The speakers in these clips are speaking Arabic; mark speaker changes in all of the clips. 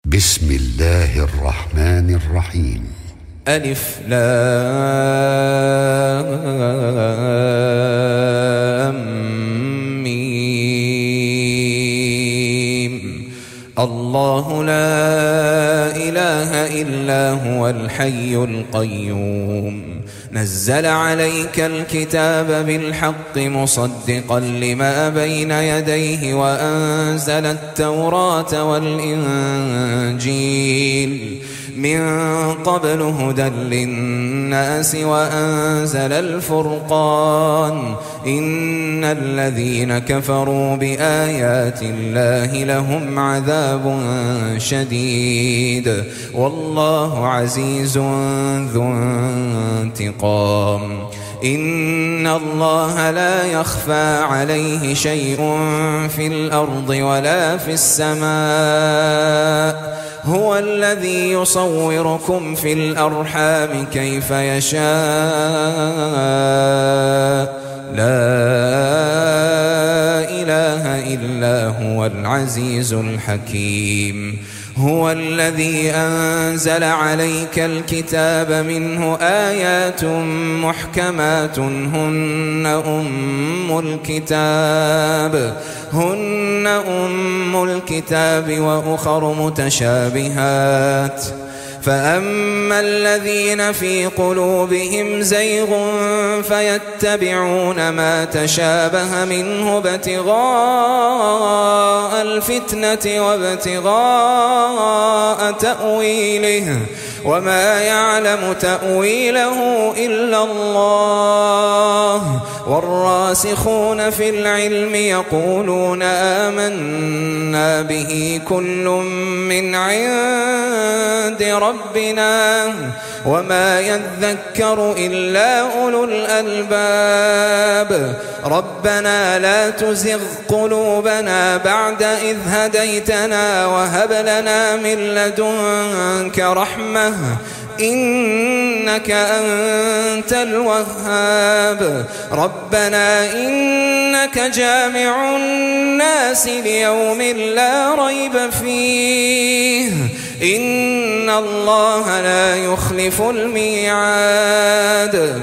Speaker 1: بسم الله الرحمن الرحيم.
Speaker 2: ألف لام ميم. الله لا إله إلا هو الحي القيوم نزل عليك الكتاب بالحق مصدقا لما بين يديه وأنزل التوراة والإنجيل من قبل هدى للناس وأنزل الفرقان إن الذين كفروا بآيات الله لهم عذاب شديد والله عزيز ذو انتقام. إن الله لا يخفى عليه شيء في الأرض ولا في السماء هو الذي يصوركم في الأرحام كيف يشاء لا إله إلا هو العزيز الحكيم. هو الذي أنزل عليك الكتاب منه آيات محكمات هن أم الكتاب وأخر متشابهات فأما الذين في قلوبهم زيغ فيتبعون ما تشابه منه ابتغاء الفتنة وابتغاء تأويله وما يعلم تأويله إلا الله والراسخون في العلم يقولون آمنا به كل من عند ربنا وما يذكر إلا أولو الألباب. ربنا لا تزغ قلوبنا بعد إذ هديتنا وهب لنا من لدنك رحمة إنك أنت الوهاب. ربنا إنك جامع الناس ليوم لا ريب فيه إن الله لا يخلف الميعاد.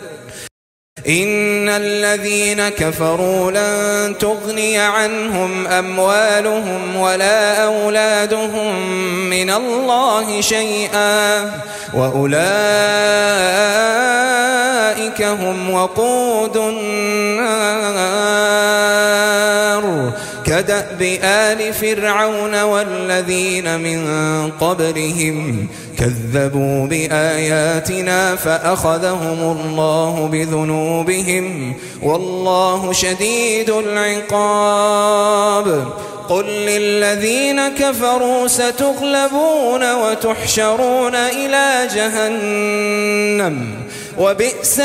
Speaker 2: إن الذين كفروا لن تغني عنهم أموالهم ولا أولادهم من الله شيئا وأولئك هم وقود النار كدأب آل فرعون والذين من قبلهم كذبوا بآياتنا فأخذهم الله بذنوبهم والله شديد العقاب. قل للذين كفروا ستغلبون وتحشرون إلى جهنم وبئس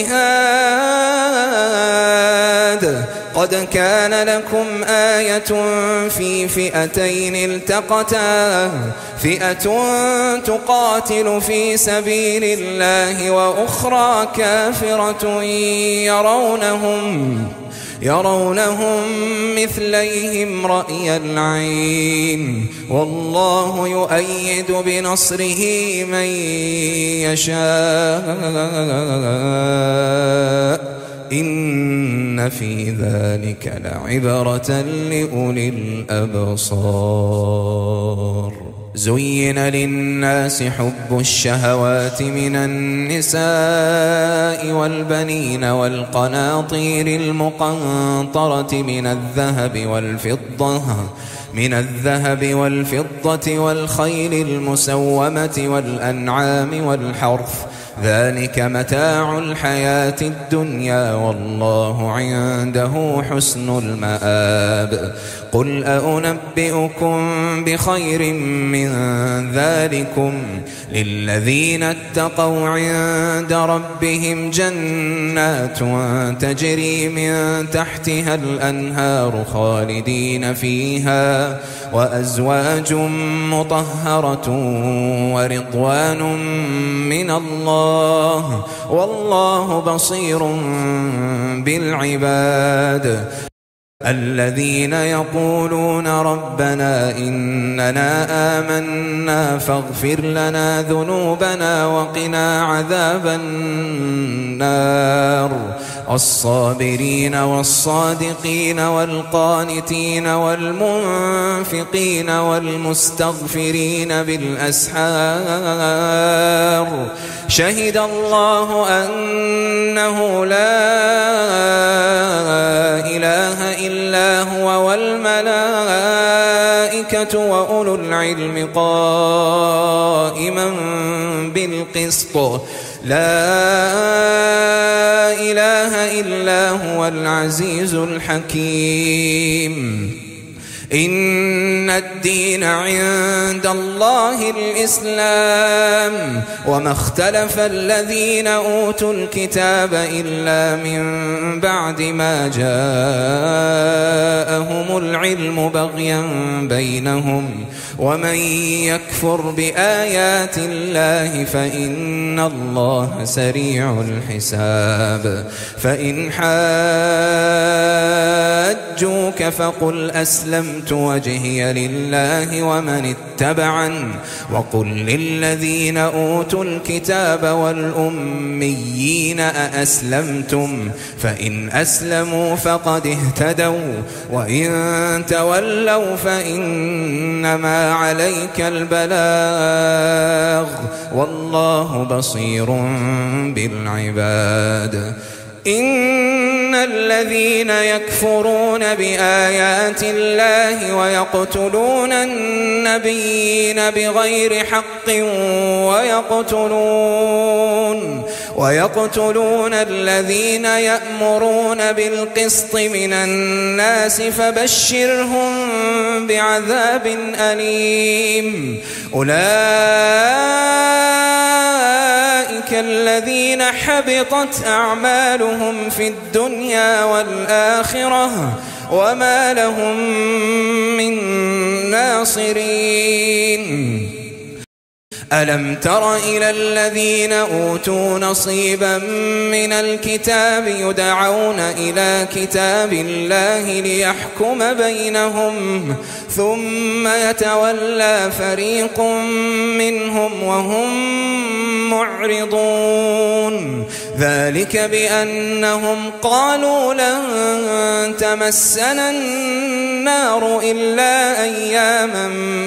Speaker 2: المهاد. قد كان لكم آية في فئتين التقتا فئة تقاتل في سبيل الله وأخرى كافرة يرونهم مثليهم رأي العين والله يؤيد بنصره من يشاء إن في ذلك لعبرة لأولي الأبصار. زين للناس حب الشهوات من النساء والبنين والقناطير المقنطرة من الذهب والفضة والخيل المسومة والأنعام والحرث ذلك متاع الحياة الدنيا والله عنده حسن المآب. قل أنبئكم بخير من ذلكم للذين اتقوا عند ربهم جنات تجري من تحتها الأنهار خالدين فيها وأزواج مطهرة ورضوان من الله والله بصير بالعباد. الذين يقولون ربنا إننا آمنا فاغفر لنا ذنوبنا وقنا عذاب النار الصابرين والصادقين والقانتين والمنفقين والمستغفرين بالأسحار شهد الله أنه لا إله إلا هو والملائكة وأولو العلم قائما بالقسط لا إله إلا هو العزيز الحكيم إن الدين عند الله الإسلام وما اختلف الذين أوتوا الكتاب إلا من بعد ما جاءهم العلم بغيا بينهم ومن يكفر بآيات الله فإن الله سريع الحساب فإن حاجوك فقل أسلمت وجهي لله ومن اتبعن وقل للذين أوتوا الكتاب والأميين أأسلمتم فإن أسلموا فقد اهتدوا وإن تولوا فإنما عليك البلاغ والله بصير بالعباد إن الذين يكفرون بآيات الله ويقتلون النبيين بغير حق ويقتلون الذين يأمرون بالقسط من الناس فبشرهم بعذاب أليم أولئك الذين حبطت أعمالهم في الدنيا والآخرة وما لهم من ناصرين ألم تر إلى الذين أوتوا نصيبا من الكتاب يدعون إلى كتاب الله ليحكم بينهم ثم يتولى فريق منهم وهم معرضون ذلك بأنهم قالوا لن تمسنا النار إلا أياما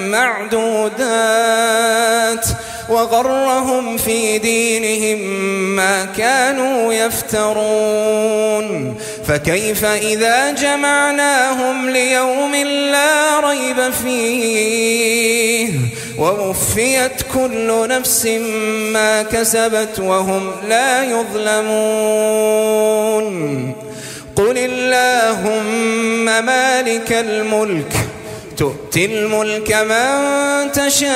Speaker 2: معدودات وغرهم في دينهم ما كانوا يفترون فكيف إذا جمعناهم ليوم لا ريب فيه ووفيت كل نفس ما كسبت وهم لا يظلمون قل اللهم مالك الملك تؤتي الملك من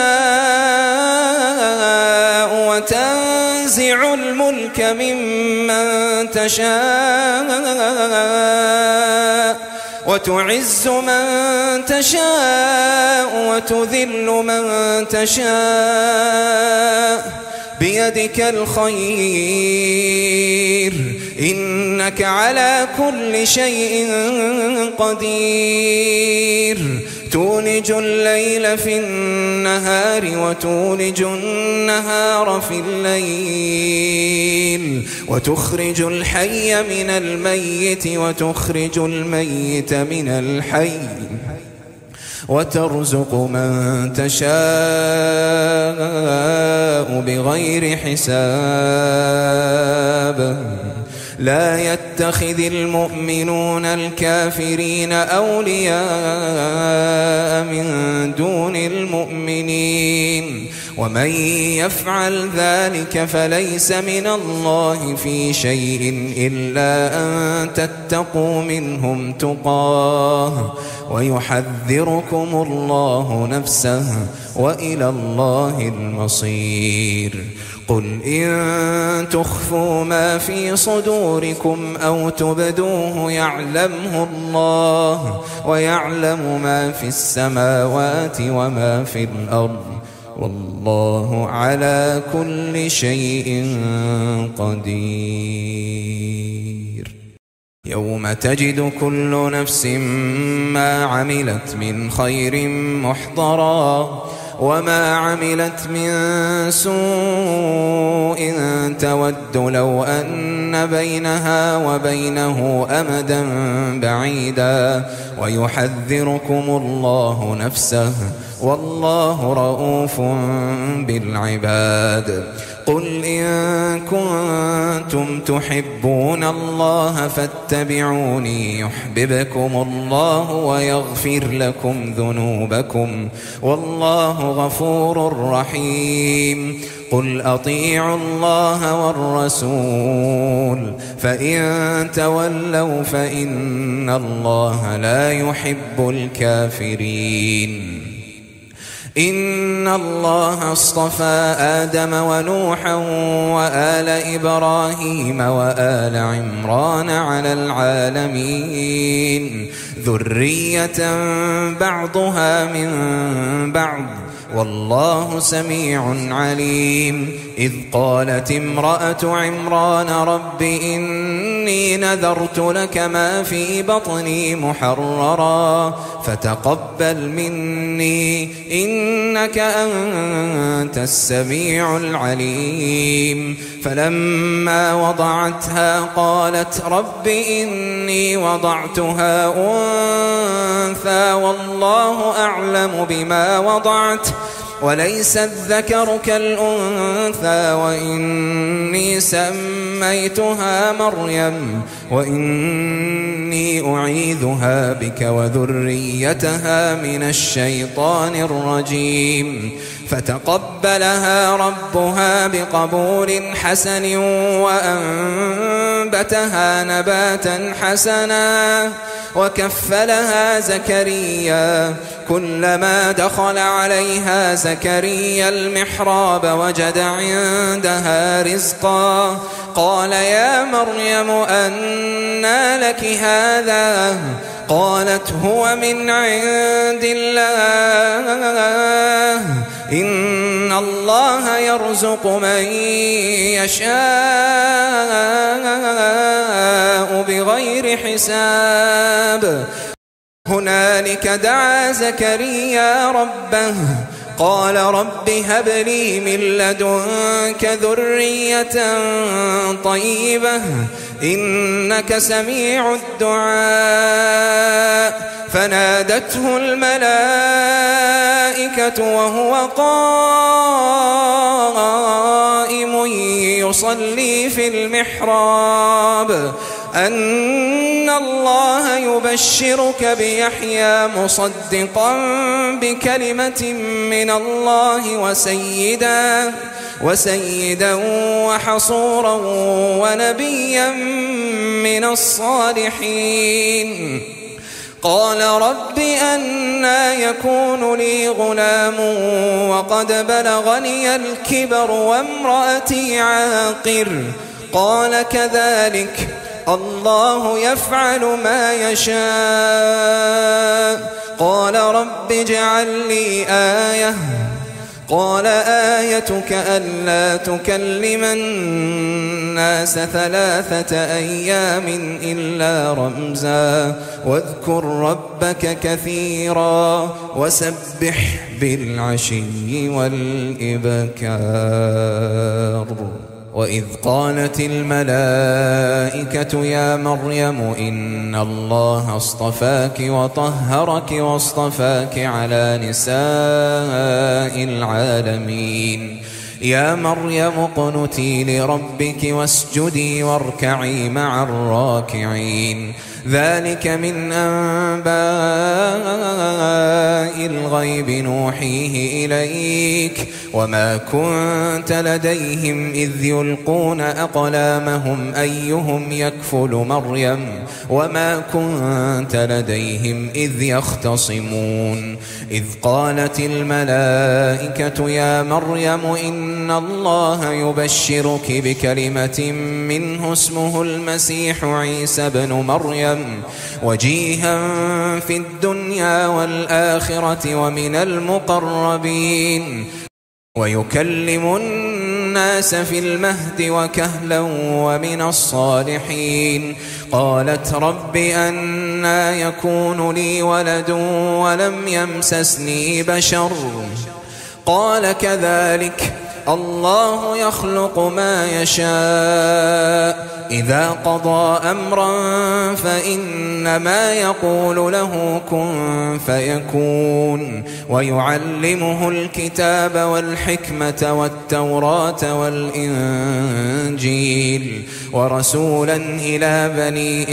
Speaker 2: تشاء وتنزع الملك ممن تشاء وتعز من تشاء وتذل من تشاء بيدك الخير إنك على كل شيء قدير تولج الليل في النهار وتولج النهار في الليل وتخرج الحي من الميت وتخرج الميت من الحي وترزق من تشاء بغير حساب لا يتخذ المؤمنون الكافرين أولياء من دون المؤمنين ومن يفعل ذلك فليس من الله في شيء إلا أن تتقوا منهم تقاه ويحذركم الله نفسه وإلى الله المصير قل إن تخفوا ما في صدوركم أو تبدوه يعلمه الله ويعلم ما في السماوات وما في الأرض والله على كل شيء قدير يوم تجد كل نفس ما عملت من خير محضرا وما عملت من سوء تود لو أن بينها وبينه أمدا بعيدا ويحذركم الله نفسه والله رؤوف بالعباد. قل إن كنتم تحبون الله فاتبعوني يحببكم الله ويغفر لكم ذنوبكم والله غفور رحيم. قل أطيعوا الله والرسول فإن تولوا فإن الله لا يحب الكافرين. إن الله اصطفى آدم ونوحا وآل إبراهيم وآل عمران على العالمين ذرية بعضها من بعض والله سميع عليم. إذ قالت امرأة عمران رب إني نذرت لك ما في بطني محررا فتقبل مني إنك أنت السميع العليم. فلما وضعتها قالت رب إني وضعتها أنثى والله أعلم بما وضعت وليس الذكر كالأنثى وإني سميتها مريم وإني أعيذها بك وذريتها من الشيطان الرجيم. فتقبلها ربها بقبول حسن وأنبتها نباتا حسنا وكفلها زكريا. كلما دخل عليها زكريا المحراب وجد عندها رزقا قال يا مريم أنى لك هذا قالت هو من عند الله إن الله يرزق من يشاء بغير حساب. هنالك دعا زكريا ربه قال رب هب لي من لدنك ذرية طيبة إنك سميع الدعاء. فنادته الملائكة وهو قائم يصلي في المحراب أن الله يبشرك بيحيى مصدقا بكلمة من الله وسيدا وحصورا ونبيا من الصالحين. قال رب أنى يكون لي غلام وقد بلغني الكبر وامرأتي عاقر قال كذلك الله يفعل ما يشاء. قال رب اجعل لي آية قال آيتك ألا تكلم الناس 3 أيام إلا رمزا واذكر ربك كثيرا وسبح بالعشي والإبكار. وإذ قالت الملائكة يا مريم إن الله اصطفاك وطهرك واصطفاك على نساء العالمين. يا مريم اقنتي لربك واسجدي واركعي مع الراكعين. ذلك من أنباء الغيب نوحيه إليك وما كنت لديهم إذ يلقون أقلامهم أيهم يكفل مريم وما كنت لديهم إذ يختصمون. إذ قالت الملائكة يا مريم إن الله يبشرك بكلمة منه اسمه المسيح عيسى بن مريم وجيها في الدنيا والآخرة ومن المقربين ويكلم الناس في المهد وكهلا ومن الصالحين. قالت رب أنى يكون لي ولد ولم يمسسني بشر قال كذلك الله يخلق ما يشاء إذا قضى أمرا فإنما يقول له كن فيكون. ويعلمه الكتاب والحكمة والتوراة والإنجيل ورسولا إلى بني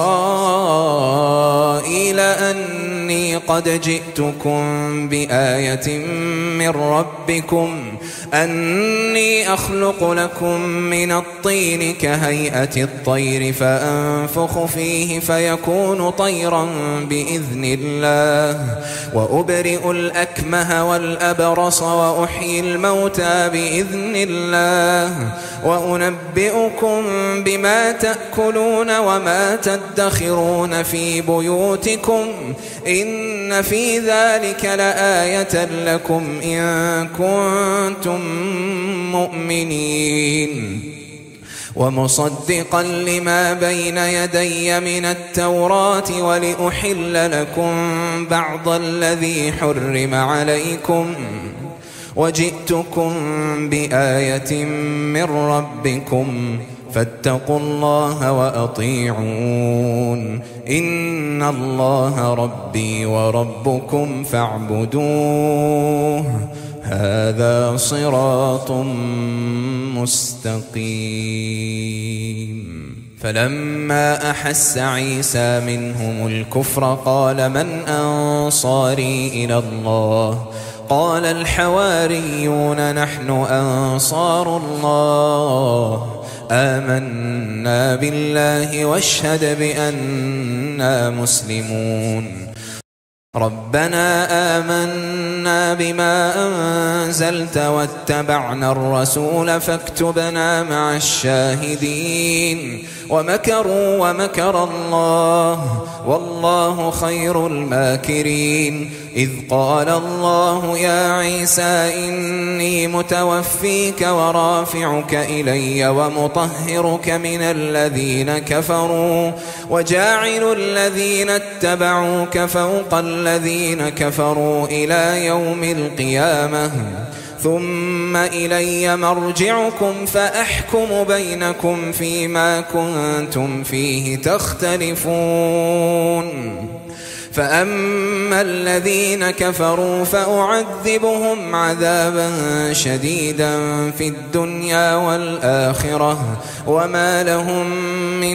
Speaker 2: إسرائيل أني قد جئتكم بآية من ربكم أني أخلق لكم من الطين كهيئة الطير فأنفخ فيه فيكون طيرا بإذن الله وأبرئ الأكمه والأبرص وأحيي الموتى بإذن الله وأنبئكم بما تأكلون وما تدخرون في بيوتكم إن في ذلك لآية لكم إن كنتم مؤمنين. ومصدقا لما بين يدي من التوراة ولأحل لكم بعض الذي حرم عليكم وجئتكم بآية من ربكم فاتقوا الله وأطيعون إن الله ربي وربكم فاعبدوه هذا صراط مستقيم. فلما أحس عيسى منهم الكفر قال من أنصاري إلى الله قال الحواريون نحن أنصار الله آمنا بالله واشهد بأننا مسلمون. ربنا آمنا بما أنزلت واتبعنا الرسول فاكتبنا مع الشاهدين. ومكروا ومكر الله والله خير الماكرين. إذ قال الله يا عيسى إني متوفيك ورافعك إلي ومطهرك من الذين كفروا وجاعل الذين اتبعوك فوق الذين كفروا إلى يوم القيامة ثم إلي مرجعكم فأحكم بينكم فيما كنتم فيه تختلفون. فأما الذين كفروا فأعذبهم عذابا شديدا في الدنيا والآخرة وما لهم من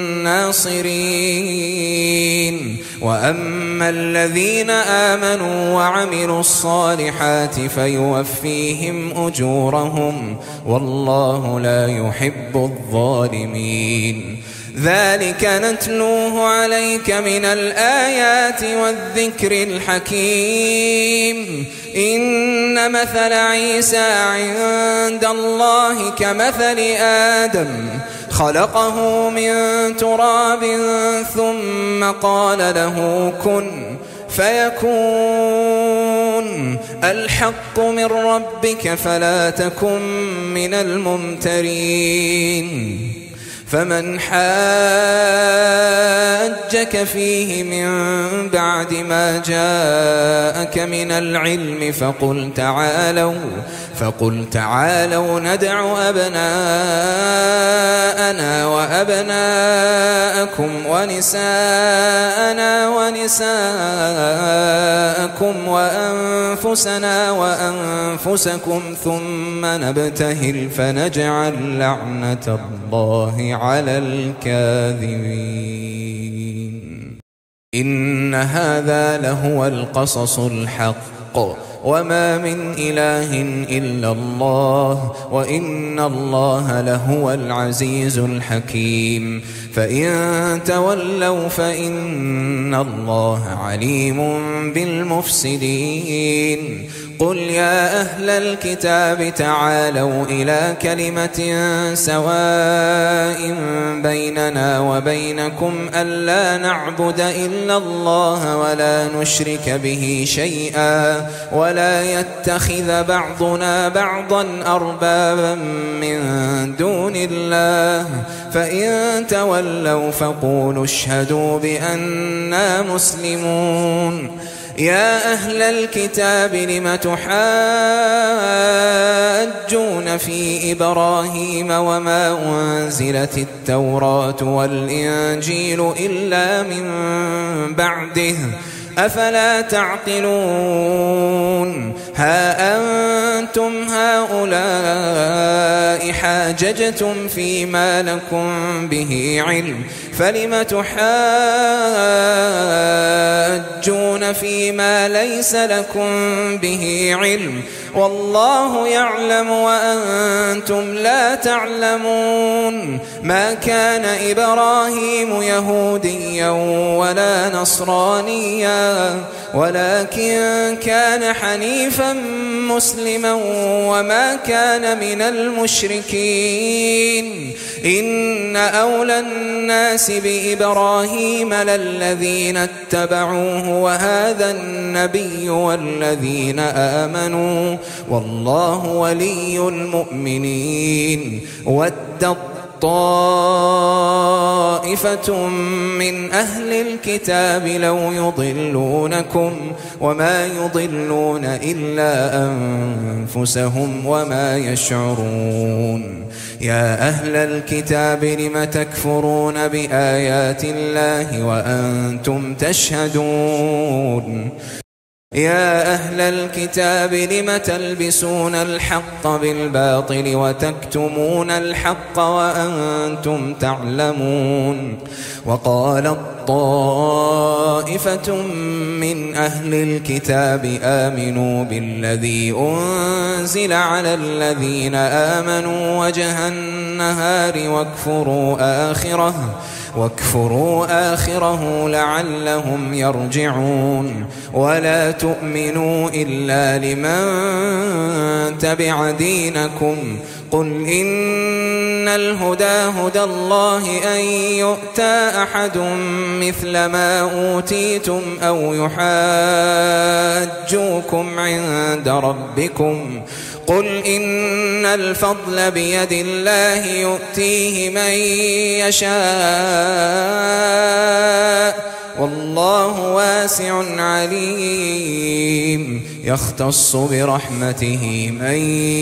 Speaker 2: ناصرين. وأما الذين آمنوا وعملوا الصالحات فيوفيهم أجورهم والله لا يحب الظالمين. ذلك نتلوه عليك من الآيات والذكر الحكيم. إن مثل عيسى عند الله كمثل آدم خلقه من تراب ثم قال له كن فيكون. الحق من ربك فلا تكن من الممترين. فمن حاجك فيه من بعد ما جاءك من العلم فقل تعالوا ندع أبناءنا وأبناءكم ونساءنا ونساءكم وأنفسنا وأنفسكم ثم نبتهل فنجعل لعنة الله على الكاذبين. إن هذا لهو القصص الحق وما من إله إلا الله وإن الله لهو العزيز الحكيم. فإن تولوا فإن الله عليم بالمفسدين. قل يا أهل الكتاب تعالوا إلى كلمة سواء بيننا وبينكم ألا نعبد إلا الله ولا نشرك به شيئا ولا يتخذ بعضنا بعضا أربابا من دون الله فإن تولوا فقولوا اشهدوا بأننا مسلمون يا أهل الكتاب لم تحاجون في إبراهيم وما أنزلت التوراة والإنجيل إلا من بعده أفلا تعقلون ها أنتم هؤلاء حاججتم فيما لكم به علم فلم تحاجون فيما ليس لكم به علم والله يعلم وأنتم لا تعلمون ما كان إبراهيم يهوديا ولا نصرانيا ولكن كان حنيفا مسلما وما كان من المشركين إن أولى الناس بإبراهيم للذين اتبعوه وهذا النبي والذين آمنوا والله ولي المؤمنين ودت طائفة من أهل الكتاب لو يضلونكم وما يضلون إلا أنفسهم وما يشعرون يا أهل الكتاب لم تكفرون بآيات الله وأنتم تشهدون يا أهل الكتاب لم تلبسون الحق بالباطل وتكتمون الحق وأنتم تعلمون وقالت طائفة من أهل الكتاب آمنوا بالذي أنزل على الذين آمنوا وجه النهار واكفروا آخره لعلهم يرجعون ولا تؤمنوا إلا لمن تبع دينكم قل إن الهدى هدى الله أن يؤتى أحد مثل ما أوتيتم أو يحاجوكم عند ربكم قل إن الفضل بيد الله يؤتيه من يشاء والله واسع عليم يختص برحمته من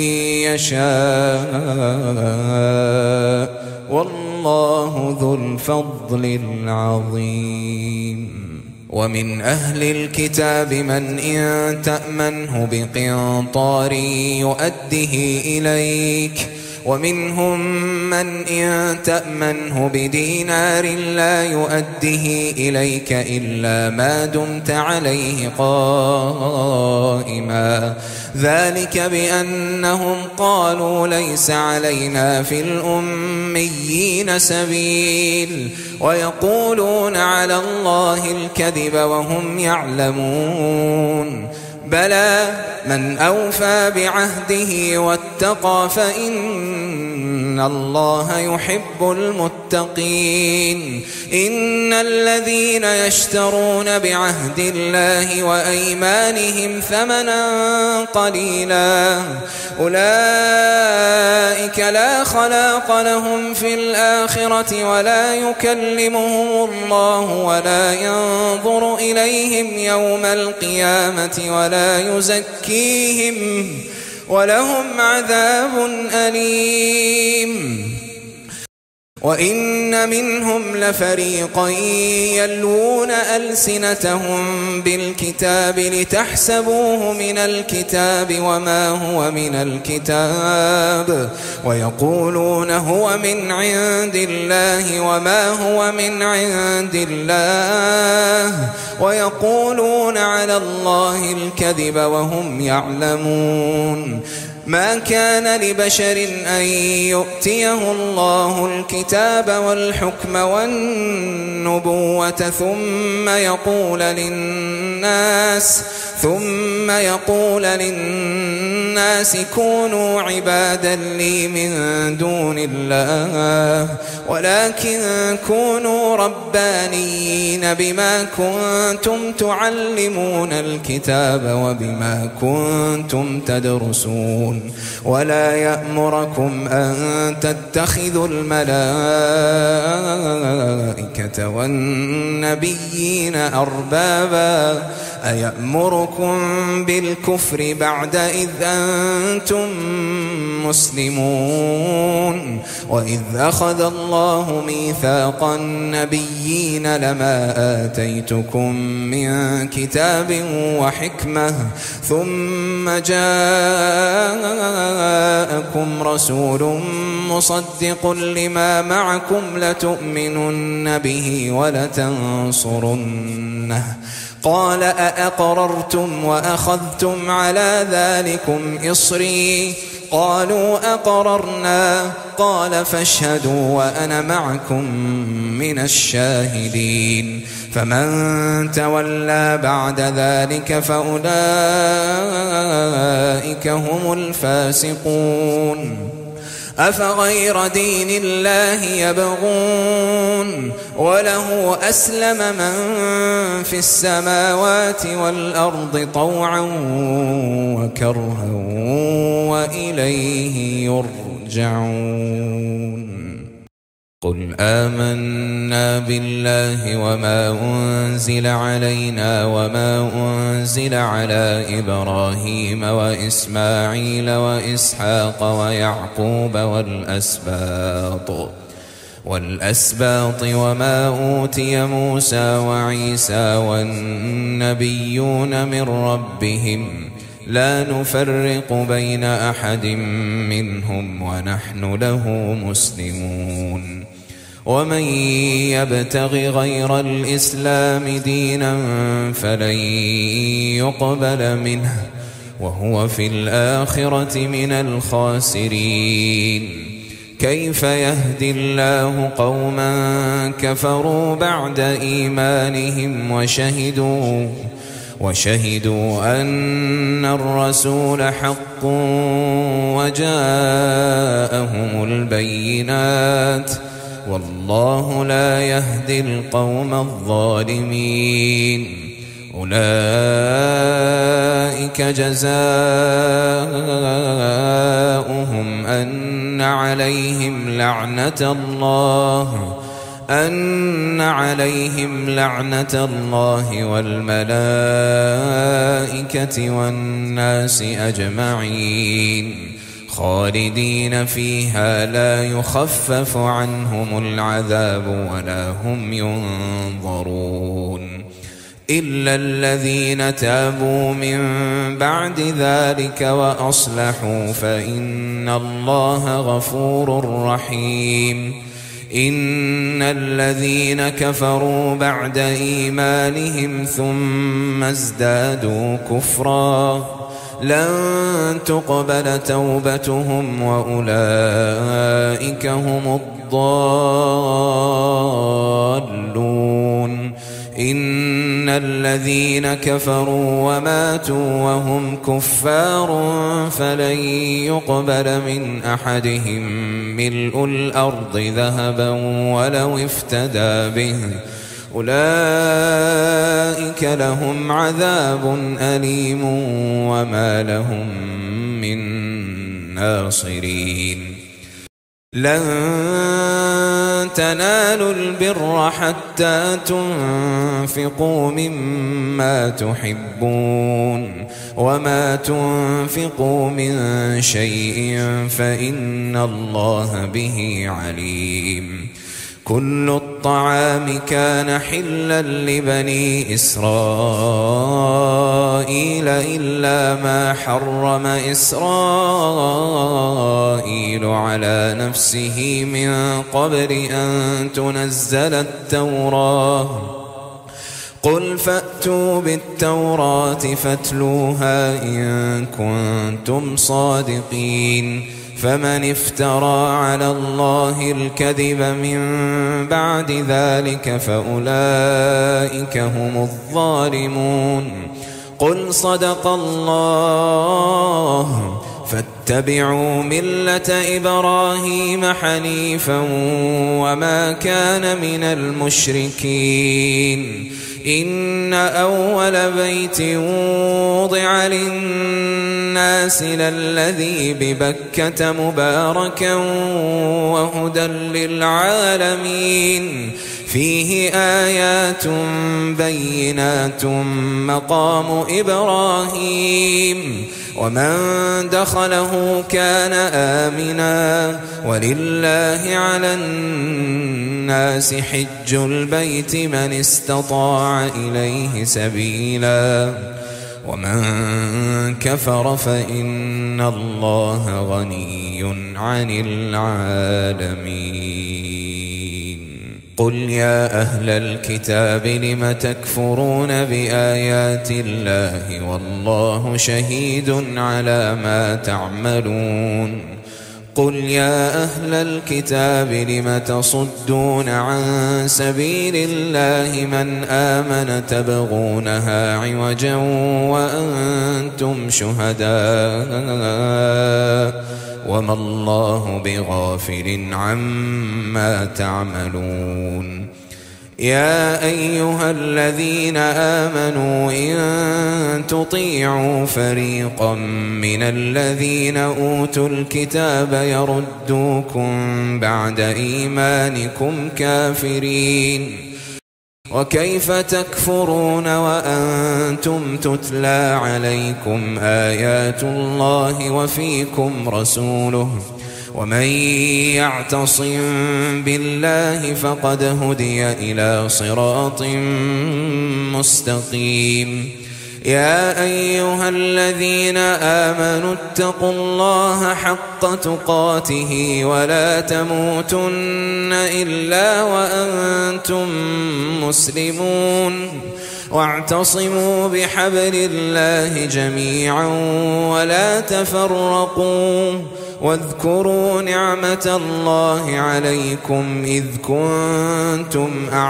Speaker 2: يشاء والله ذو الفضل العظيم ومن أهل الكتاب من إن تأمنه بقنطار يؤده إليك ومنهم من إن تأمنه بدينار لا يؤده إليك إلا ما دمت عليه قائما ذلك بأنهم قالوا ليس علينا في الأميين سبيل ويقولون على الله الكذب وهم يعلمون بلى من أوفى بعهده واتقى فإن الله يحب المتقين إن الذين يشترون بعهد الله وأيمانهم ثمنا قليلا أولئك لا خلاق لهم في الآخرة ولا يكلمهم الله ولا ينظر إليهم يوم القيامة ولا يزكيهم ولهم عذاب أليم وإن منهم لفريقا يلوون ألسنتهم بالكتاب لتحسبوه من الكتاب وما هو من الكتاب ويقولون هو من عند الله وما هو من عند الله ويقولون على الله الكذب وهم يعلمون ما كان لبشر أن يؤتيه الله الكتاب والحكم والنبوة ثم يقول للناس كونوا عبادا لي من دون الله ولكن كونوا ربانيين بما كنتم تعلمون الكتاب وبما كنتم تدرسون ولا يأمركم أن تتخذوا الملائكة والنبيين أربابا أيأمركم بالكفر بعد إذ أنتم مسلمون وإذ أخذ الله ميثاق النبيين لما آتيتكم من كتاب وحكمة ثم جاءكم رسول مصدق لما معكم لتؤمنن به ولتنصرنه قال أأقررتم وأخذتم على ذلكم إصري قالوا أقررنا قال فاشهدوا وأنا معكم من الشاهدين فمن تولى بعد ذلك فأولئك هم الفاسقون أفغير دين الله يبغون وله أسلم من في السماوات والأرض طوعا وكرها وإليه يرجعون قل آمنا بالله وما أنزل علينا وما أنزل على إبراهيم وإسماعيل وإسحاق ويعقوب والأسباط وما أوتي موسى وعيسى والنبيون من ربهم لا نفرق بين أحد منهم ونحن له مسلمون ومن يبتغ غير الإسلام دينا فلن يقبل منه وهو في الآخرة من الخاسرين كيف يهدي الله قوما كفروا بعد إيمانهم وشهدوا أن الرسول حق وجاءهم البينات والله لا يهدي القوم الظالمين أولئك جزاؤهم أن عليهم لعنة الله والملائكة والناس أجمعين خالدين فيها لا يخفف عنهم العذاب ولا هم ينظرون إلا الذين تابوا من بعد ذلك وأصلحوا فإن الله غفور رحيم إن الذين كفروا بعد إيمانهم ثم ازدادوا كفرا لن تقبل توبتهم وأولئك هم الضالون إن الذين كفروا وماتوا وهم كفار فلن يقبل من أحدهم ملء الأرض ذهبا ولو افتدى به أولئك لهم عذاب أليم وما لهم من ناصرين لن تنالوا البر حتى تنفقوا مما تحبون وما تنفقوا من شيء فإن الله به عليم كل الطعام كان حلا لبني إسرائيل إلا ما حرم إسرائيل على نفسه من قبل أن تنزل التوراة قل فأتوا بالتوراة فاتلوها إن كنتم صادقين فمن افترى على الله الكذب من بعد ذلك فأولئك هم الظالمون قل صدق الله فاتبعوا ملة إبراهيم حنيفا وما كان من المشركين إن أول بيت وضع للناس للذي ببكة مباركا وهدى للعالمين فيه آيات بينات مقام إبراهيم ومن دخله كان آمنا ولله على الناس حج البيت من استطاع إليه سبيلا ومن كفر فإن الله غني عن العالمين قل يا أهل الكتاب لم تكفرون بآيات الله والله شهيد على ما تعملون قل يا أهل الكتاب لم تصدون عن سبيل الله من آمن تبغونها عوجا وأنتم شهداء وما الله بغافل عما تعملون يا أيها الذين آمنوا إن تطيعوا فريقا من الذين أوتوا الكتاب يردوكم بعد إيمانكم كافرين وكيف تكفرون وأنتم تتلى عليكم آيات الله وفيكم رسوله ومن يعتصم بالله فقد هدي إلى صراط مستقيم يا أيها الذين آمنوا اتقوا الله حق تقاته ولا تموتن إلا وأنتم مسلمون واعتصموا بحبل الله جميعا ولا تفرقوا واذكروا نعمة الله عليكم إذ كنتم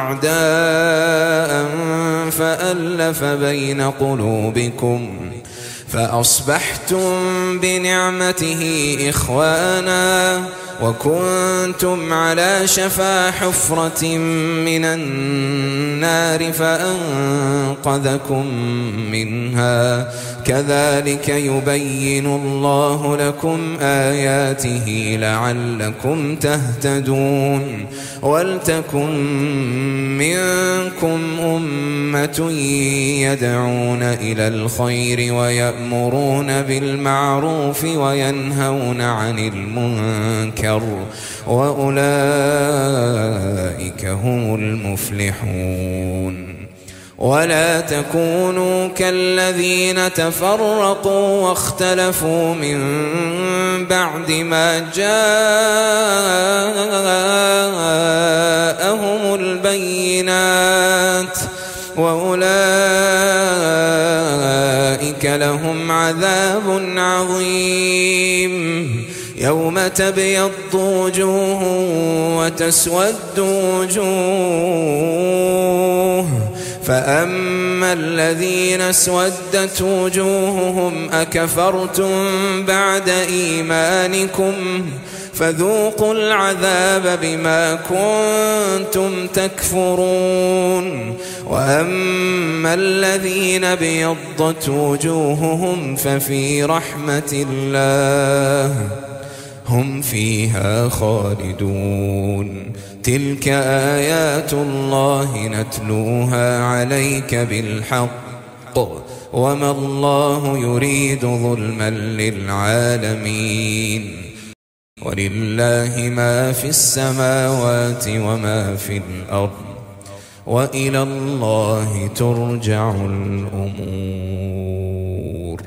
Speaker 2: أعداء فألف بين قلوبكم فأصبحتم بنعمته إخوانا وكنتم على شفا حفرة من النار فأنقذكم منها كذلك يبين الله لكم آياته لعلكم تهتدون ولتكن منكم أمة يدعون إلى الخير ويأمرون بالمعروف وينهون عن المنكر وأولئك هم المفلحون ولا تكونوا كالذين تفرقوا واختلفوا من بعد ما جاءهم البينات وأولئك لهم عذاب عظيم يوم تبيض وجوه وتسود وجوه فأما الذين اسودت وجوههم أكفرتم بعد إيمانكم فذوقوا العذاب بما كنتم تكفرون وأما الذين بيضت وجوههم ففي رحمة الله هم فيها خالدون تلك آيات الله نتلوها عليك بالحق وما الله يريد ظلما للعالمين ولله ما في السماوات وما في الأرض وإلى الله ترجع الأمور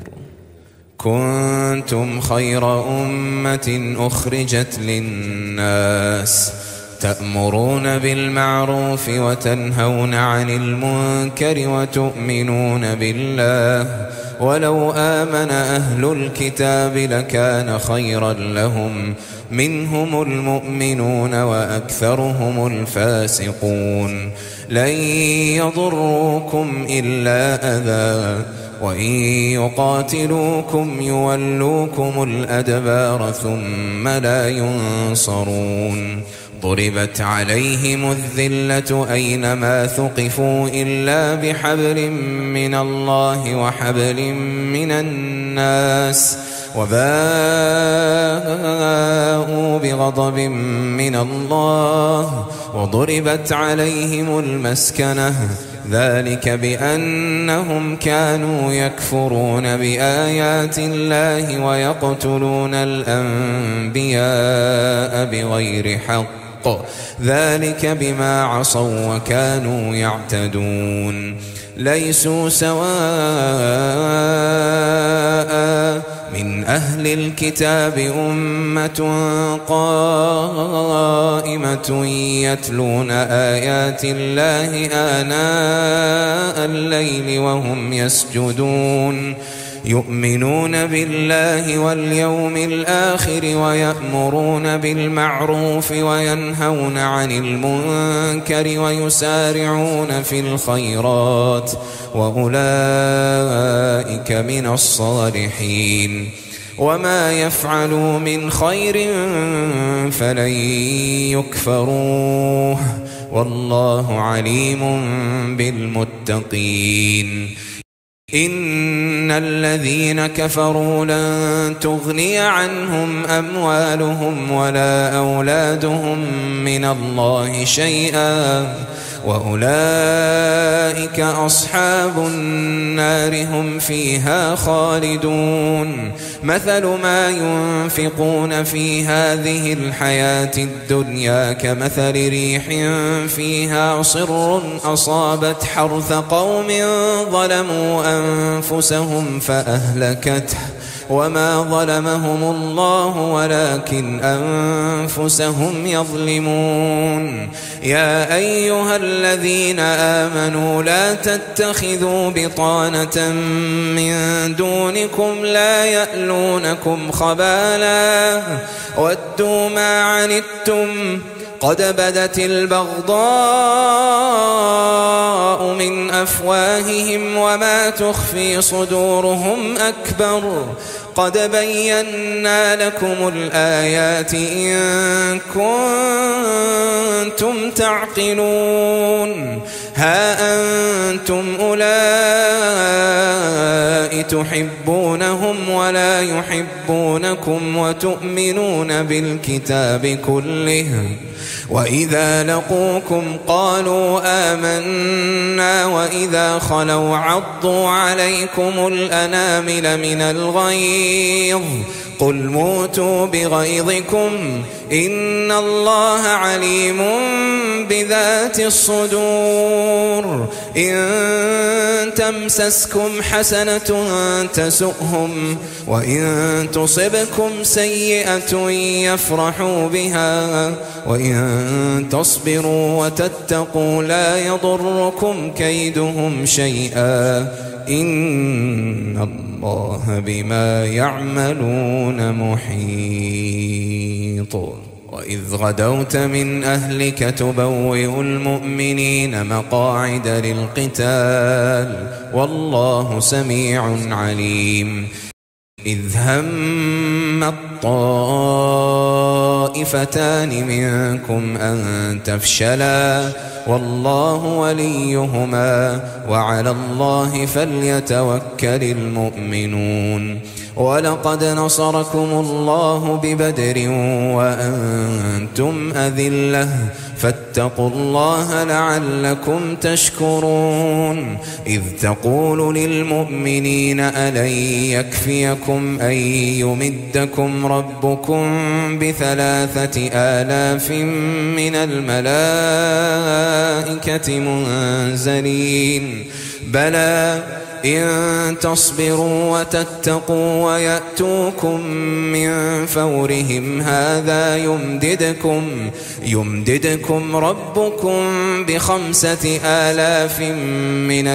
Speaker 2: كنتم خير أمة أخرجت للناس تأمرون بالمعروف وتنهون عن المنكر وتؤمنون بالله ولو آمن أهل الكتاب لكان خيرا لهم منهم المؤمنون وأكثرهم الفاسقون لن يضروكم إلا أذى وإن يقاتلوكم يولوكم الأدبار ثم لا ينصرون ضربت عليهم الذلة أينما ثقفوا إلا بحبل من الله وحبل من الناس وباءوا بغضب من الله وضربت عليهم المسكنة ذلك بأنهم كانوا يكفرون بآيات الله ويقتلون الأنبياء بغير حق ذلك بما عصوا وكانوا يعتدون ليسوا سواء من أهل الكتاب أمة قائمة يتلون آيات الله آناء الليل وهم يسجدون يؤمنون بالله واليوم الآخر ويأمرون بالمعروف وينهون عن المنكر ويسارعون في الخيرات وأولئك من الصالحين وما يفعلوا من خير فلن يكفروه والله عليم بالمتقين إن الذين كفروا لن تغني عنهم أموالهم ولا أولادهم من الله شيئا وأولئك أصحاب النار هم فيها خالدون مثل ما ينفقون في هذه الحياة الدنيا كمثل ريح فيها صر أصابت حرث قوم ظلموا أنفسهم فأهلكته وما ظلمهم الله ولكن أنفسهم يظلمون يا أيها الذين آمنوا لا تتخذوا بطانة من دونكم لا يألونكم خبالا ودوا ما عنتم قد بدت البغضاء من أفواههم وما تخفي صدورهم أكبر قد بينا لكم الآيات إن كنتم تعقلون ها أنتم أولئك تحبونهم ولا يحبونكم وتؤمنون بالكتاب كله وإذا لقوكم قالوا آمنا وإذا خلوا عضوا عليكم الأنامل من الغيظ قل موتوا بغيظكم إن الله عليم بذات الصدور إن تمسسكم حسنة تسؤهم وإن تصبكم سيئة يفرحوا بها وإن تصبروا وتتقوا لا يضركم كيدهم شيئا إن الله بما يعملون محيط وإذ غدوت من أهلك تبوئ المؤمنين مقاعد للقتال والله سميع عليم إذ هم الطائفتان منكم أن تفشلا والله وليهما وعلى الله فليتوكل المؤمنون ولقد نصركم الله ببدر وأنتم أذلة فاتقوا الله لعلكم تشكرون إذ تقول للمؤمنين ألن يكفيكم أن يمدكم ربكم ب3,000 من الملائكة منزلين بلى إن تصبروا وتتقوا ويأتوكم من فورهم هذا يمددكم ربكم ب5,000 من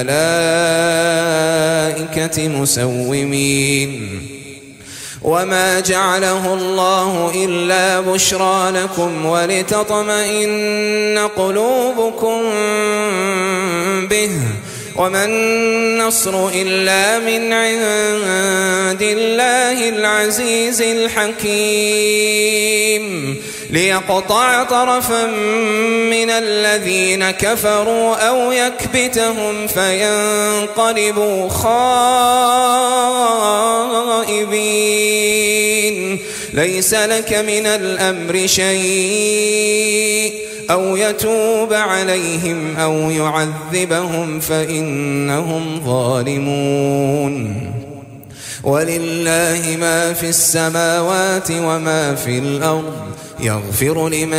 Speaker 2: الملائكة مسومين وما جعله الله إلا بشرى لكم ولتطمئن قلوبكم به وما النصر إلا من عند الله العزيز الحكيم ليقطع طرفا من الذين كفروا أو يكبتهم فينقلبوا خائبين ليس لك من الأمر شيء أو يتوب عليهم أو يعذبهم فإنهم ظالمون ولله ما في السماوات وما في الأرض يغفر لمن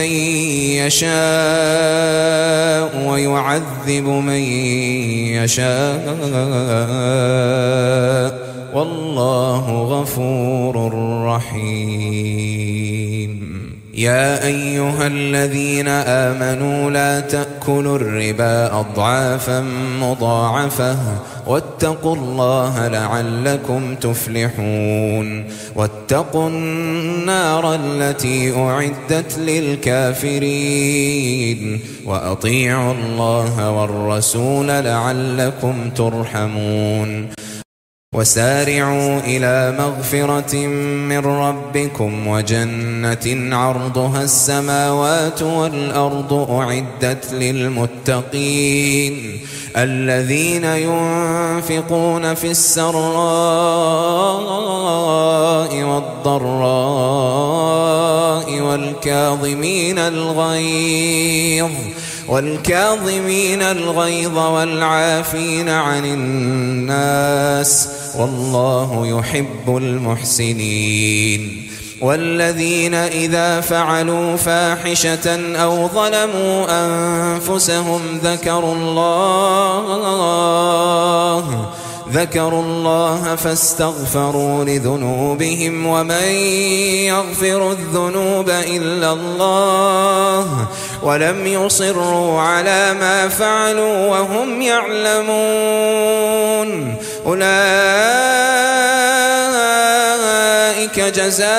Speaker 2: يشاء ويعذب من يشاء والله غفور رحيم يا أيها الذين آمنوا لا تأكلوا الربا أضعافا مضاعفة واتقوا الله لعلكم تفلحون واتقوا النار التي أعدت للكافرين وأطيعوا الله والرسول لعلكم ترحمون وسارعوا إلى مغفرة من ربكم وجنة عرضها السماوات والأرض أعدت للمتقين الذين ينفقون في السراء والضراء والكاظمين الغيظ والعافين عن الناس والله يحب المحسنين والذين إذا فعلوا فاحشة أو ظلموا أنفسهم ذكروا الله فاستغفروا لذنوبهم ومن يغفر الذنوب إلا الله ولم يصروا على ما فعلوا وهم يعلمون أولئك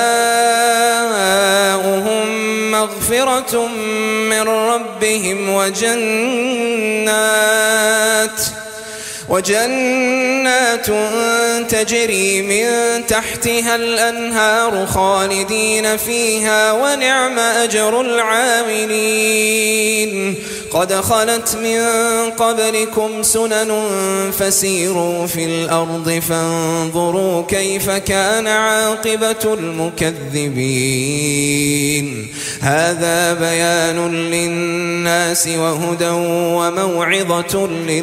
Speaker 2: جزاؤهم مغفرة من ربهم وجنات تجري من تحتها الأنهار خالدين فيها ونعم أجر العاملين قد خلت من قبلكم سنن فسيروا في الأرض فانظروا كيف كان عاقبة المكذبين هذا بيان للناس وهدى وموعظة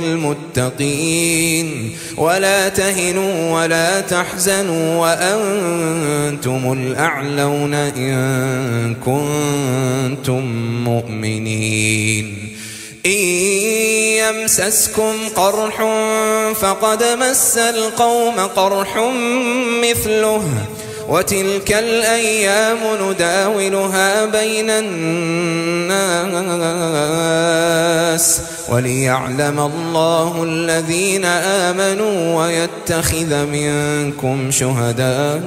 Speaker 2: للمتقين ولا تهنوا ولا تحزنوا وأنتم الأعلون إن كنتم مؤمنين إن يمسسكم قرح فقد مس القوم قرح مثله وتلك الأيام نداولها بين الناس وليعلم الله الذين آمنوا ويتخذ منكم شهداء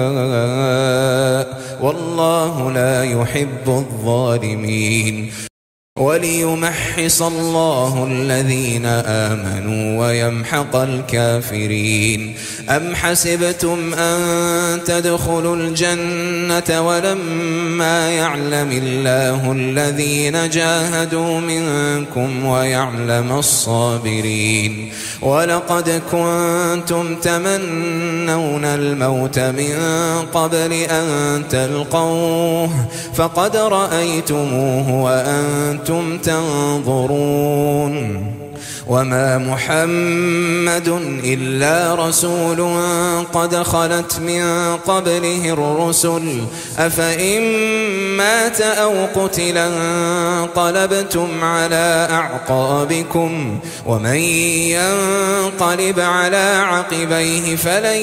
Speaker 2: والله لا يحب الظالمين وليمحص الله الذين آمنوا ويمحق الكافرين أم حسبتم أن تدخلوا الجنة ولما يعلم الله الذين جاهدوا منكم ويعلم الصابرين ولقد كنتم تمنون الموت من قبل أن تلقوه فقد رأيتموه وأنتم تنظرون وما محمد إلا رسول قد خلت من قبله الرسل أفإن مات أو قتلا انقلبتم على أعقابكم ومن ينقلب على عقبيه فلن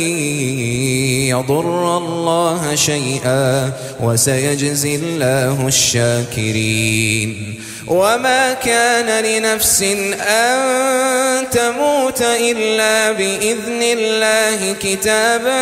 Speaker 2: يضر الله شيئا وسيجزي الله الشاكرين وما كان لنفس أن تموت إلا بإذن الله كتابا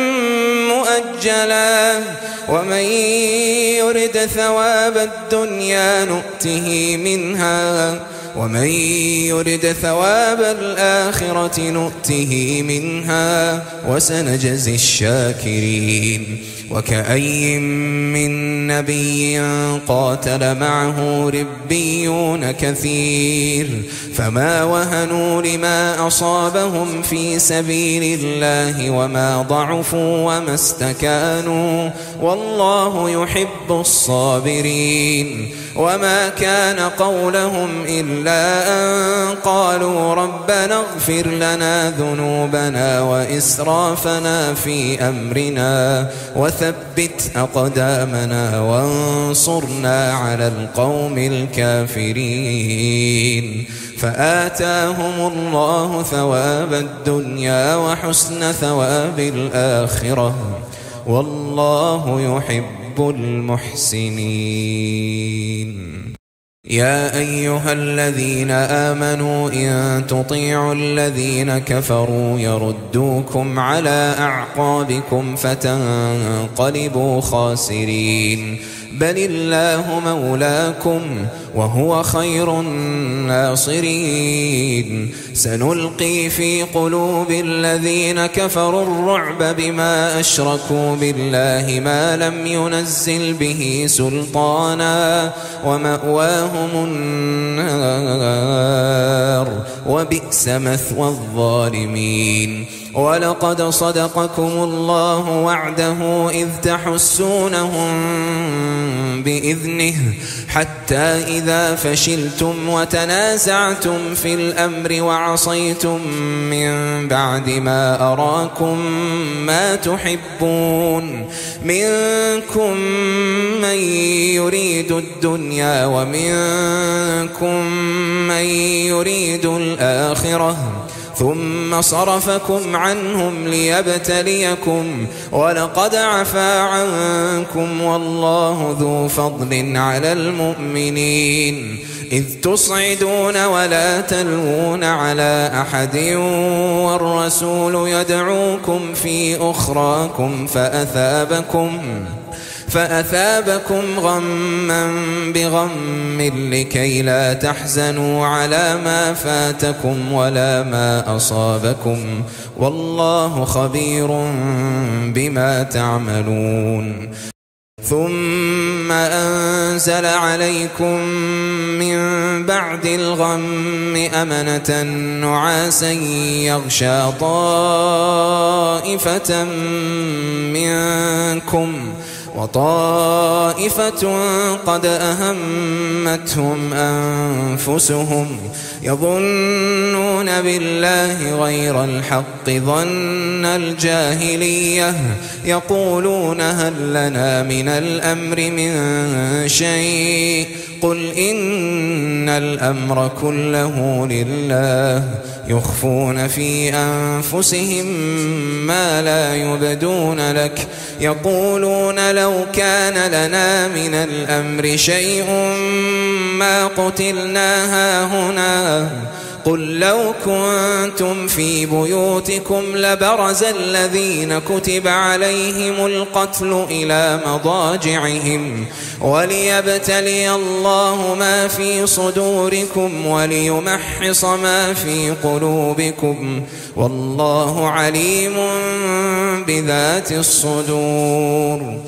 Speaker 2: مؤجلا ومن يرد ثواب الدنيا نؤته منها ومن يرد ثواب الآخرة نؤته منها وسنجزي الشاكرين وكأي من نبي قاتل معه ربيون كثير فما وهنوا لما أصابهم في سبيل الله وما ضعفوا وما استكانوا والله يحب الصابرين وما كان قولهم إلا أن قالوا ربنا اغفر لنا ذنوبنا وإسرافنا في أمرنا وثبت أقدامنا وانصرنا على القوم الكافرين فآتاهم الله ثواب الدنيا وحسن ثواب الآخرة والله يحب المحسنين يا أيها الذين آمنوا إن تطيعوا الذين كفروا يردوكم على أعقابكم فتنقلبوا خاسرين بل الله مولاكم وهو خير الناصرين سنلقي في قلوب الذين كفروا الرعب بما أشركوا بالله ما لم ينزل به سلطانا ومأواهم النار وبئس مثوى الظالمين ولقد صدقكم الله وعده إذ تحسونهم بإذنه حتى إذا فشلتم وتنازعتم في الأمر وعصيتم من بعد ما أراكم ما تحبون منكم من يريد الدنيا ومنكم من يريد الآخرة ثم صرفكم عنهم ليبتليكم ولقد عفا عنكم والله ذو فضل على المؤمنين إذ تصعدون ولا تلوون على أحد والرسول يدعوكم في أخراكم فأثابكم غما بغم لكي لا تحزنوا على ما فاتكم ولا ما أصابكم والله خبير بما تعملون ثم أنزل عليكم من بعد الغم أمنة نعاسا يغشى طائفة منكم وطائفة قد أهمتهم أنفسهم يظنون بالله غير الحق ظن الجاهلية يقولون هل لنا من الأمر من شيء قل إن الأمر كله لله يخفون في أنفسهم ما لا يبدون لك يقولون لو كان لنا من الأمر شيء ما قتلنا هاهنا قل لو كنتم في بيوتكم لبرز الذين كتب عليهم القتل إلى مضاجعهم وليبتلي الله ما في صدوركم وليمحص ما في قلوبكم والله عليم بذات الصدور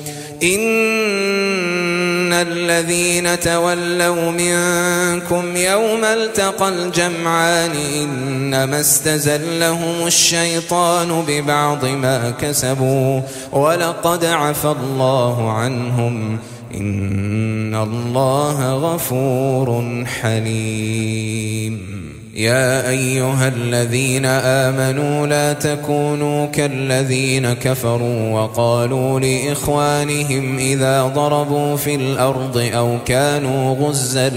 Speaker 2: إن الذين تولوا منكم يوم التقى الجمعان إنما استزلهم الشيطان ببعض ما كسبوا ولقد عفى الله عنهم إن الله غفور حليم يا أيها الذين آمنوا لا تكونوا كالذين كفروا وقالوا لإخوانهم إذا ضربوا في الأرض أو كانوا غزا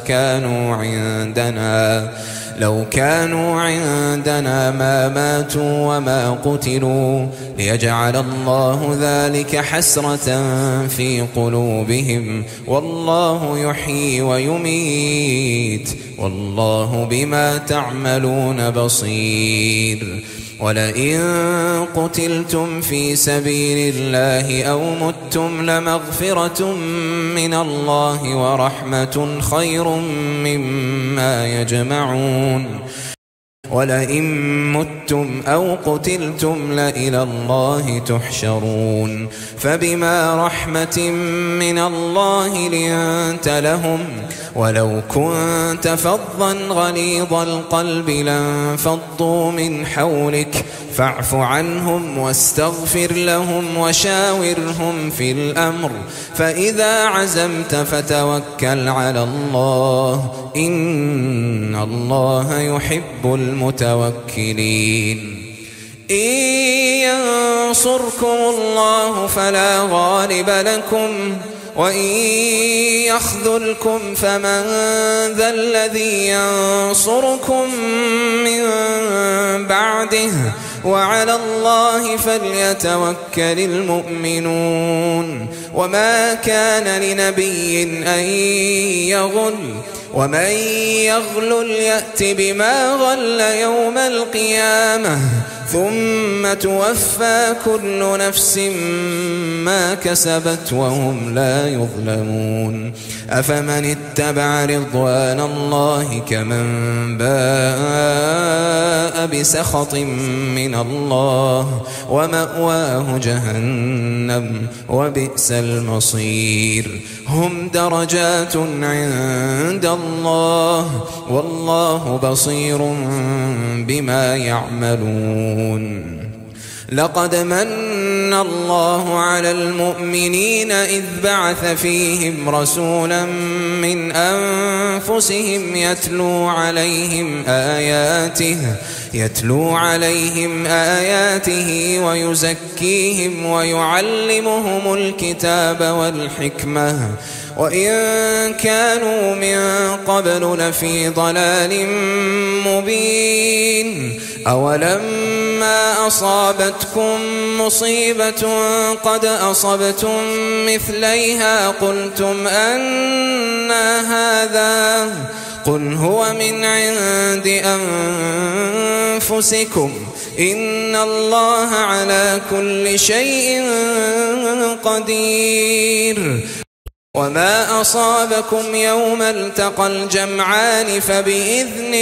Speaker 2: لو كانوا عندنا ما ماتوا وما قتلوا ليجعل الله ذلك حسرة في قلوبهم والله يحيي ويميت والله بما تعملون بصير. ولئن قتلتم في سبيل الله أو متم لمغفرة من الله ورحمة خير مما يجمعون. ولئن متم أو قتلتم لإلى الله تحشرون. فبما رحمة من الله لنت لهم ولو كنت فظا غليظ القلب لانفضوا من حولك فاعف عنهم واستغفر لهم وشاورهم في الأمر فإذا عزمت فتوكل على الله إن الله يحب المتوكلين. إن ينصركم الله فلا غالب لكم وإن يخذلكم فمن ذا الذي ينصركم من بعده وعلى الله فليتوكل المؤمنون. وما كان لنبي أن يغل ومن يغلل يأت بما غل يوم القيامة ثم توفى كل نفس ما كسبت وهم لا يظلمون. أفمن اتبع رضوان الله كمن باء بسخط من الله ومأواه جهنم وبئس المصير. هم درجات عند الله والله بصير بما يعملون. لقد من الله على المؤمنين إذ بعث فيهم رسولا من أنفسهم يتلو عليهم آياته ويزكيهم ويعلمهم الكتاب والحكمة وإن كانوا من قبل لفي ضلال مبين. أولما أصابتكم مصيبة قد أصبتم مثليها قلتم أنى هذا قل هو من عند أنفسكم إن الله على كل شيء قدير. وما أصابكم يوم التقى الجمعان فبإذن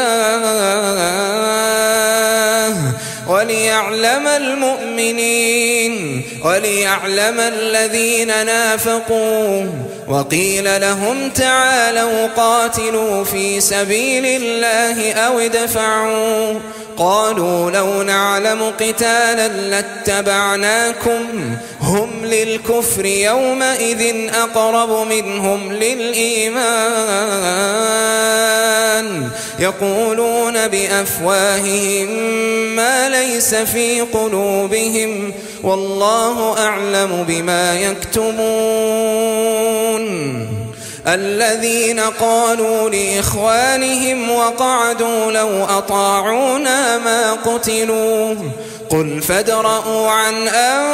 Speaker 2: الله وليعلم المؤمنين وليعلم الذين نافقوا. وقيل لهم تعالوا قاتلوا في سبيل الله أو ادفعوا قالوا لو نعلم قتالا لاتبعناكم هم للكفر يومئذ أقرب منهم للإيمان يقولون بأفواههم ما ليس في قلوبهم والله أعلم بما يكتمون. الذين قالوا لإخوانهم وقعدوا لو أطاعونا ما قتلوا قل فادرءوا عن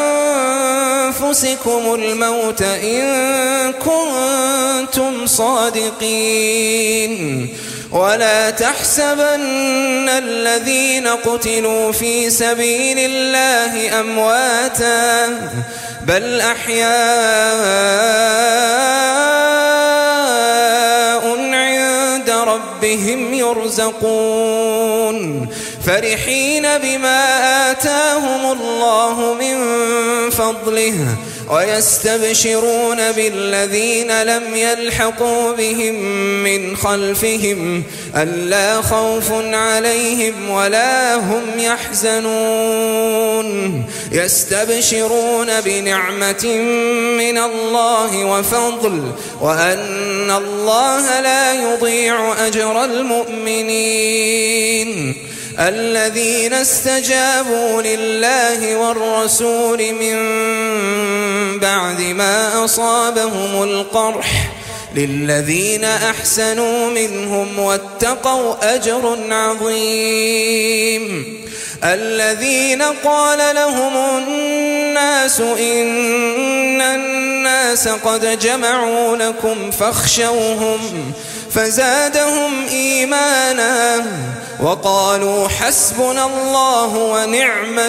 Speaker 2: أنفسكم الموت إن كنتم صادقين. ولا تحسبن الذين قتلوا في سبيل الله أمواتا بل أحياء عند ربهم يرزقون فرحين بما آتاهم الله من فضله ويستبشرون بالذين لم يلحقوا بهم من خلفهم ألا خوف عليهم ولا هم يحزنون يستبشرون بنعمة من الله وفضل وأن الله لا يضيع أجر المؤمنين الذين استجابوا لله والرسول من بعد ما أصابهم القرح للذين أحسنوا منهم واتقوا أجر عظيم الذين قال لهم الناس إن الناس قد جمعوا لكم فاخشوهم فزادهم إيمانا وقالوا حسبنا الله ونعم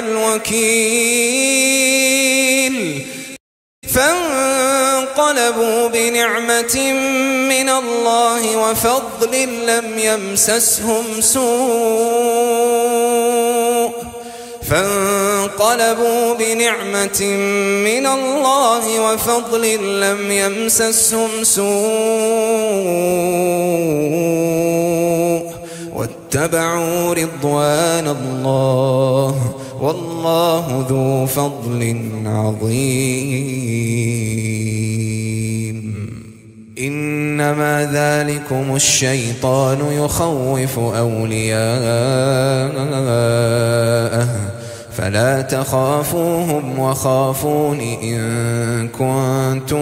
Speaker 2: الوكيل فانقلبوا بنعمة من الله وفضل لم يمسسهم سوء فانقلبوا بنعمة من الله وفضل لم يمسسهم سوء واتبعوا رضوان الله والله ذو فضل عظيم إنما ذلكم الشيطان يخوف أولياءه فلا تخافوهم وخافون إن كنتم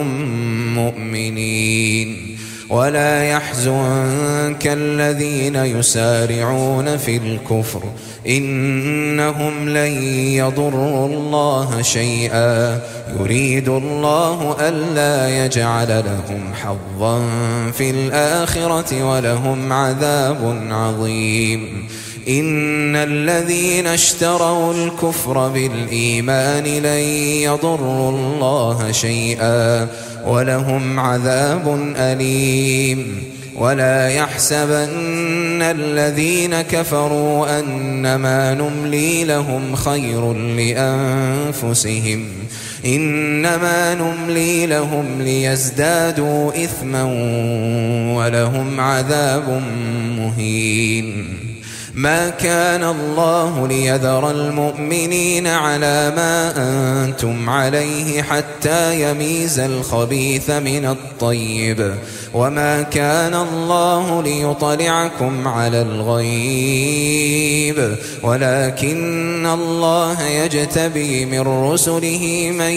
Speaker 2: مؤمنين ولا يحزنك الذين يسارعون في الكفر إنهم لن يضروا الله شيئا يريد الله ألا يجعل لهم حظا في الآخرة ولهم عذاب عظيم إن الذين اشتروا الكفر بالإيمان لن يضروا الله شيئا ولهم عذاب أليم ولا يحسبن الذين كفروا أنما نملي لهم خير لأنفسهم إنما نملي لهم ليزدادوا إثما ولهم عذاب مهين ما كان الله ليذر المؤمنين على ما أنتم عليه حتى يميز الخبيث من الطيب وما كان الله ليطلعكم على الغيب ولكن الله يجتبي من رسله من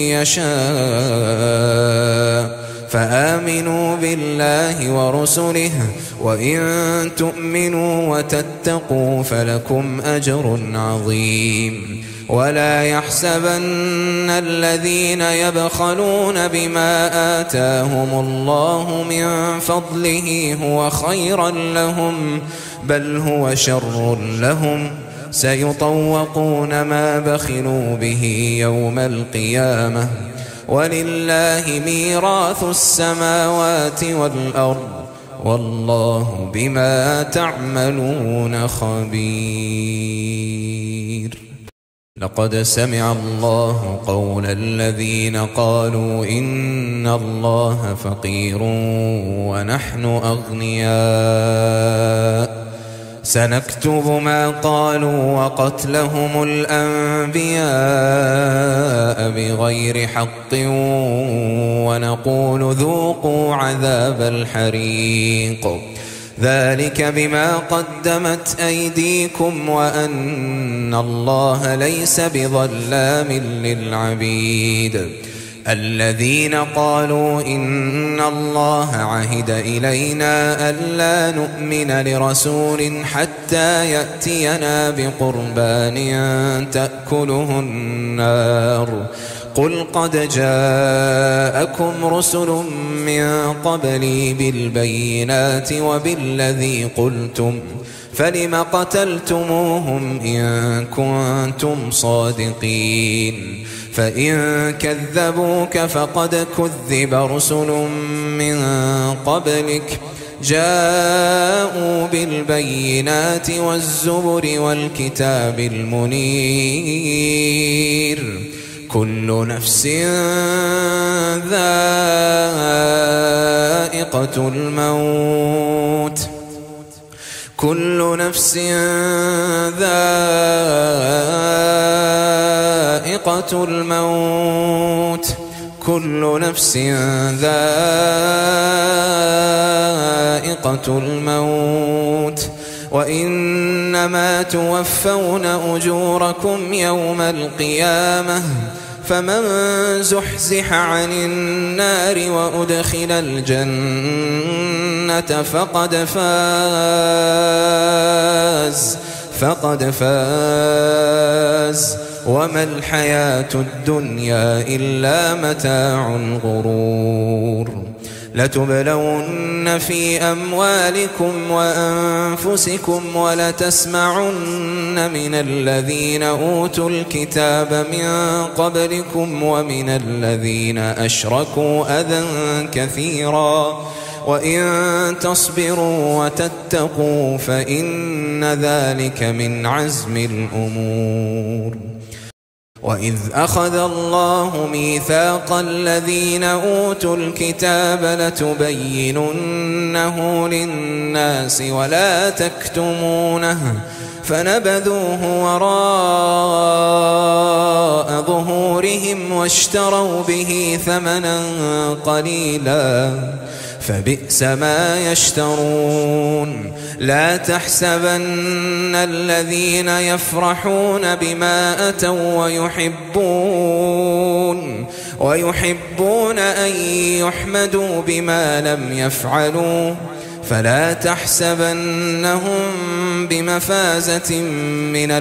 Speaker 2: يشاء فآمنوا بالله ورسله وإن تؤمنوا وتتقوا فلكم أجر عظيم ولا يحسبن الذين يبخلون بما آتاهم الله من فضله هو خيرا لهم بل هو شر لهم سيطوقون ما بخلوا به يوم القيامة ولله ميراث السماوات والأرض والله بما تعملون خبير لقد سمع الله قول الذين قالوا إن الله فقير ونحن أغنياء سنكتب ما قالوا وقتلهم الأنبياء بغير حق ونقول ذوقوا عذاب الحريق ذلك بما قدمت أيديكم وأن الله ليس بظلام للعبيد الذين قالوا إن الله عهد إلينا ألا نؤمن لرسول حتى يأتينا بقربان تأكله النار قل قد جاءكم رسل من قبلي بالبينات وبالذي قلتم فلم قتلتموهم إن كنتم صادقين فإن كذبوك فقد كذب رسل من قبلك جاءوا بالبينات والزبر والكتاب المنير كل نفس ذائقة الموت كل نفس ذائقة الموت كل نفس ذائقة الموت وإنما توفون أجوركم يوم القيامة فمن زحزح عن النار وأدخل الجنة فقد فاز وما الحياة الدنيا إلا متاع الغرور لتبلون في أموالكم وأنفسكم ولتسمعن من الذين أوتوا الكتاب من قبلكم ومن الذين أشركوا أذى كثيرا وإن تصبروا وتتقوا فإن ذلك من عزم الأمور وإذ أخذ الله ميثاق الذين أوتوا الكتاب لتبيننه للناس ولا تكتمونه فنبذوه وراء ظهورهم واشتروا به ثمنا قليلا فبئس ما يشترون لا تحسبن الذين يفرحون بما أتوا ويحبون أن يحمدوا بما لم يفعلوا فلا تحسبنهم بمفازة من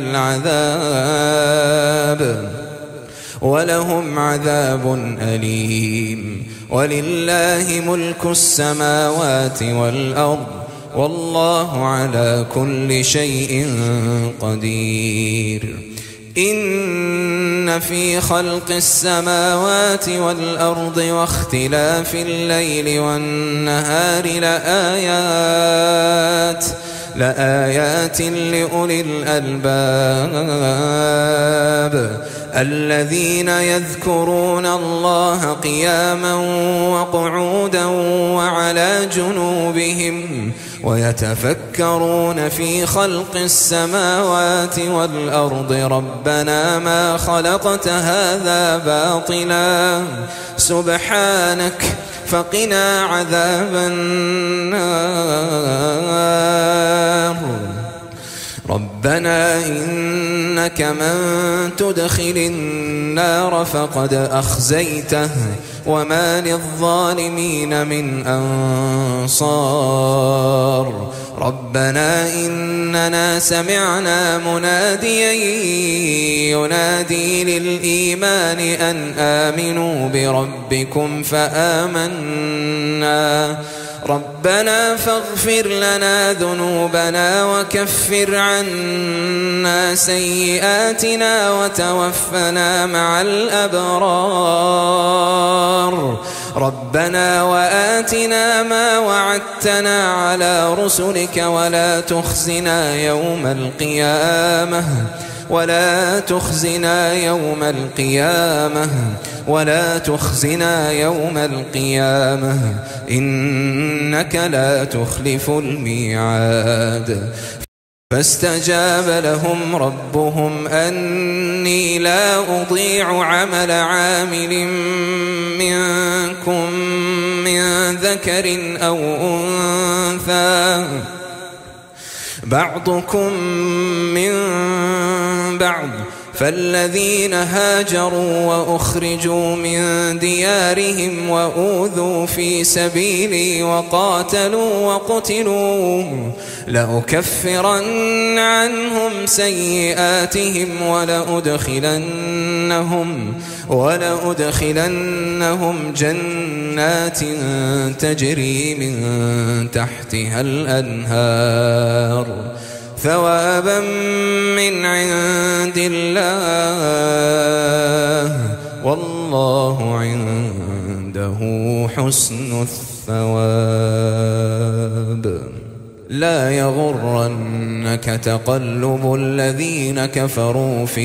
Speaker 2: العذاب ولهم عذاب أليم ولله ملك السماوات والأرض والله على كل شيء قدير إن في خلق السماوات والأرض واختلاف الليل والنهار لآيات لأولي الألباب الذين يذكرون الله قياما وقعودا وعلى جنوبهم ويتفكرون في خلق السماوات والأرض ربنا ما خلقت هذا باطلا سبحانك فقنا عذاب النار ربنا إنك من تدخل النار فقد أخزيته وما للظالمين من أنصار ربنا إننا سمعنا مناديا ينادي للإيمان أن آمنوا بربكم فآمنا ربنا فاغفر لنا ذنوبنا وكفر عنا سيئاتنا وتوفنا مع الأبرار ربنا وآتنا ما وعدتنا على رسلك ولا تخزنا يوم القيامة إنك لا تخلف الميعاد فاستجاب لهم ربهم أني لا أضيع عمل عامل منكم من ذكر أو أنثى بعضكم من بعض فالذين هاجروا وأخرجوا من ديارهم وأوذوا في سبيلي وقاتلوا وقتلوا لأكفرن عنهم سيئاتهم ولأدخلنهم جنات تجري من تحتها الأنهار ثوابا من عند الله والله عنده حسن الثواب. لا يغرنك تقلب الذين كفروا في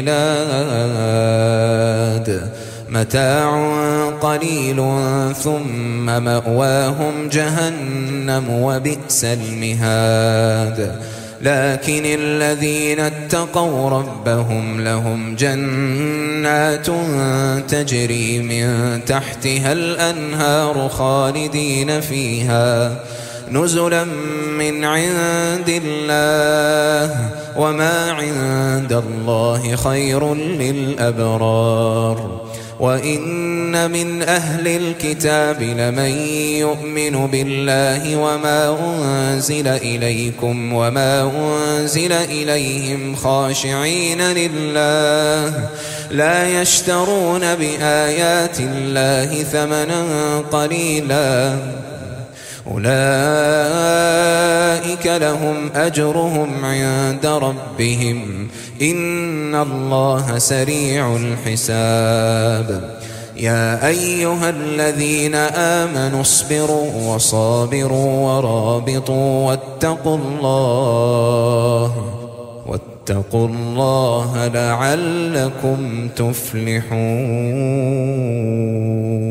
Speaker 2: البلاد متاع قليل ثم مأواهم جهنم وبئس المهاد. لكن الذين اتقوا ربهم لهم جنات تجري من تحتها الأنهار خالدين فيها نزلا من عند الله وما عند الله خير للأبرار. وإن من أهل الكتاب لمن يؤمن بالله وما أنزل إليكم وما أنزل إليهم خاشعين لله لا يشترون بآيات الله ثمنا قليلا أولئك لهم أجرهم عند ربهم إن الله سريع الحساب. يا أيها الذين آمنوا اصبروا وصابروا ورابطوا واتقوا الله لعلكم تفلحون.